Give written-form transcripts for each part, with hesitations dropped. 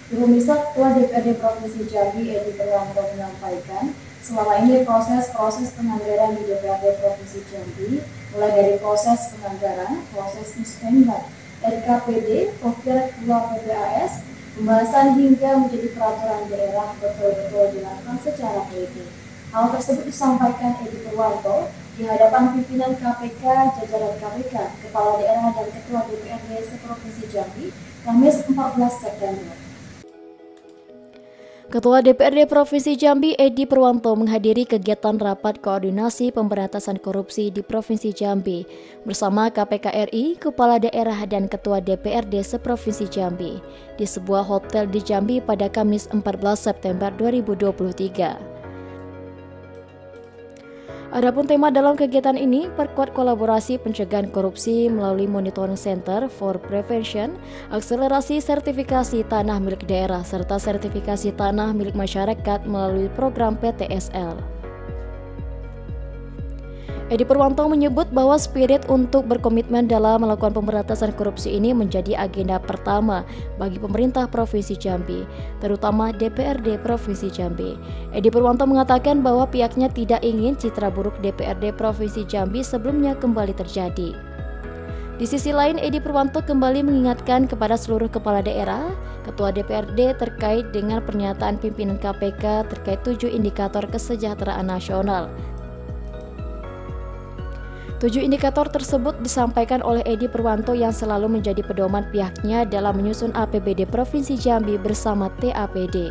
Juru Ketua DPRD Provinsi Jambi Edi Purwanto menyampaikan, selama ini proses penganggaran di DPRD Provinsi Jambi, mulai dari proses penganggaran, proses musrenbang, RKPD, Pokir Keluar PPAS, pembahasan hingga menjadi peraturan daerah betul-betul dilakukan secara teliti. Hal tersebut disampaikan Edi Purwanto di hadapan pimpinan KPK, jajaran KPK, Kepala Daerah dan Ketua DPRD Provinsi Jambi, Kamis 14 September. Ketua DPRD Provinsi Jambi Edi Purwanto menghadiri kegiatan rapat koordinasi pemberantasan korupsi di Provinsi Jambi bersama KPK RI, Kepala Daerah dan Ketua DPRD seprovinsi Jambi di sebuah hotel di Jambi pada Kamis 14 September 2023. Adapun tema dalam kegiatan ini, perkuat kolaborasi pencegahan korupsi melalui Monitoring Center for Prevention, akselerasi sertifikasi tanah milik daerah, serta sertifikasi tanah milik masyarakat melalui program PTSL. Edi Purwanto menyebut bahwa spirit untuk berkomitmen dalam melakukan pemberantasan korupsi ini menjadi agenda pertama bagi pemerintah Provinsi Jambi, terutama DPRD Provinsi Jambi. Edi Purwanto mengatakan bahwa pihaknya tidak ingin citra buruk DPRD Provinsi Jambi sebelumnya kembali terjadi. Di sisi lain, Edi Purwanto kembali mengingatkan kepada seluruh kepala daerah, ketua DPRD terkait dengan pernyataan pimpinan KPK terkait 7 indikator kesejahteraan nasional. 7 indikator tersebut disampaikan oleh Edi Purwanto yang selalu menjadi pedoman pihaknya dalam menyusun APBD Provinsi Jambi bersama TAPD.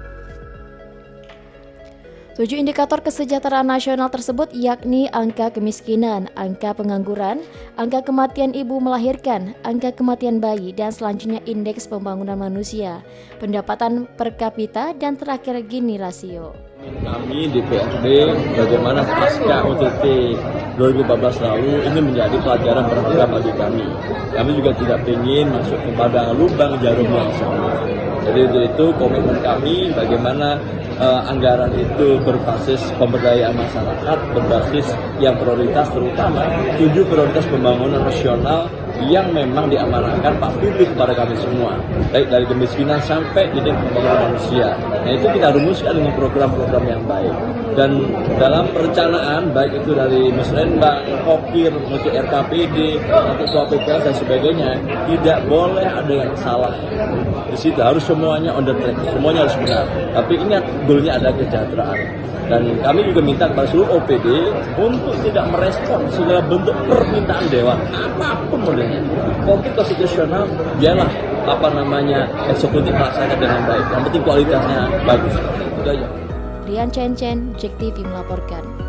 7 indikator kesejahteraan nasional tersebut yakni angka kemiskinan, angka pengangguran, angka kematian ibu melahirkan, angka kematian bayi, dan selanjutnya indeks pembangunan manusia, pendapatan per kapita, dan terakhir Gini rasio. Kami DPRD bagaimana pasca OTT 2014 lalu ini menjadi pelajaran berharga bagi kami. Kami juga tidak ingin masuk kepada lubang jarum yang sama. Jadi itu komitmen kami bagaimana anggaran itu berbasis pemberdayaan masyarakat, berbasis yang prioritas terutama 7 prioritas pembangunan nasional yang memang diamanahkan Pak Publik kepada kami semua, baik dari kemiskinan sampai titik pembangunan manusia. Nah itu kita rumuskan dengan program-program yang baik. Dan dalam perencanaan, baik itu dari musrenbang, pokir, untuk RKPD, untuk PPAS dan sebagainya, tidak boleh ada yang salah. Di situ harus semuanya on the track, semuanya harus benar. Tapi ingat, goalnya ada kesejahteraan. Dan kami juga minta kepada seluruh OPD untuk tidak merespon segala bentuk permintaan dewan, apapun modelnya. Konflik konstitusional, biarlah eksekutif melaksanakan dengan baik. Yang penting kualitasnya bagus. Itu aja. Rian Chen, JEK TV melaporkan.